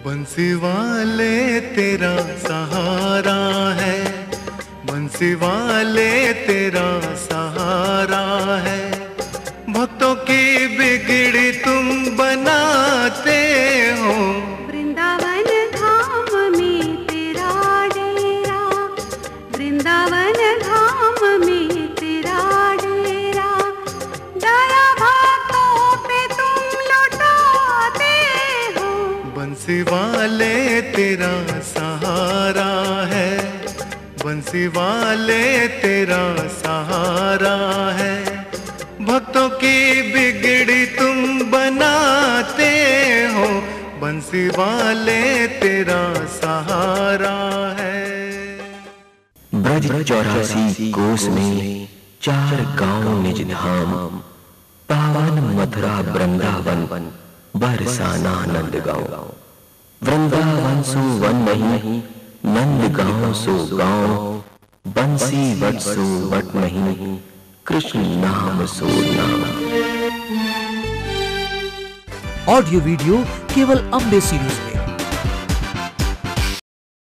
बंसी वाले तेरा सहारा है, बंसी वाले तेरा सहारा है। भक्तों की बिगड़ी तुम बनाते हो। वृंदावन धाम में तेरा डेरा, वृंदावन धाम में तेरा डेरा। दया भक्तों पे तुम लुटाते हो। बंसी वाले तेरा सहारा है, बंसी वाले तेरा सहारा है। भक्तों की बिगड़ी तुम बनाते हो। बंसी वाले तेरा सहारा है। ब्रज 84 कोस में 4 गांव निज धाम, पावन मथुरा वृंदावन बरसाना नंदगांव। वृंदावन सो वन नहीं, नंदगांव सो गांव। बंसी वट सो वट नहीं, कृष्ण नाम सो नाम। ऑडियो वीडियो केवल अम्बे सीरीज में।